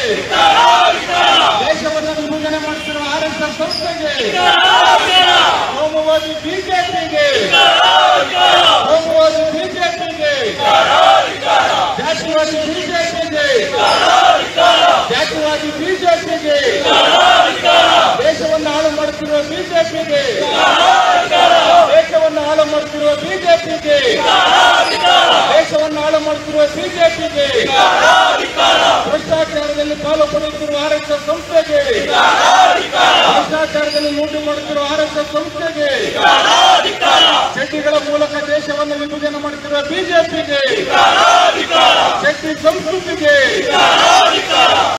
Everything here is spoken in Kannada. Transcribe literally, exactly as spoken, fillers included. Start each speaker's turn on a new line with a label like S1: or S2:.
S1: ದೇಶವನ್ನು ವಿಭಜನೆ ಮಾಡುತ್ತಿರುವ ಆರ್ ಎಸ್ ಎಸ್ ಸಂಸ್ಥೆಗೆ, ಕೋಮುವಾದಿ ಬಿಜೆಪಿಗೆ, ಕೋಮುವಾದಿ ಬಿಜೆಪಿಗೆ, ಜಾತಿವಾದಿ ಬಿಜೆಪಿಗೆ, ಜಾತಿವಾದಿ ಬಿಜೆಪಿಗೆ, ದೇಶವನ್ನು ಹಾಳು ಮಾಡುತ್ತಿರುವ ಬಿಜೆಪಿಗೆ, ದೇಶವನ್ನು ಹಾಳು ಮಾಡುತ್ತಿರುವ ಬಿಜೆಪಿಗೆ, ದೇಶವನ್ನು ಹಾಳು ಮಾಡುತ್ತಿರುವ ಬಿಜೆಪಿಗೆ, ಭ್ರಷ್ಟಾಚಾರದಲ್ಲಿ ಪಾಲು ಪಡೆಯುತ್ತಿರುವ ಆರ್ ಎಸ್ ಎಸ್ ಸಂಸ್ಥೆಗೆ, ಭ್ರಷ್ಟಾಚಾರದಲ್ಲಿ ಲೂಟಿ ಮಾಡುತ್ತಿರುವ ಆರ್ ಎಸ್ ಎಸ್ ಸಂಸ್ಥೆಗೆ, ಚಡ್ಡಿಗಳ ಮೂಲಕ ದೇಶವನ್ನು ವಿಭಜನೆ ಮಾಡುತ್ತಿರುವ ಬಿಜೆಪಿಗೆ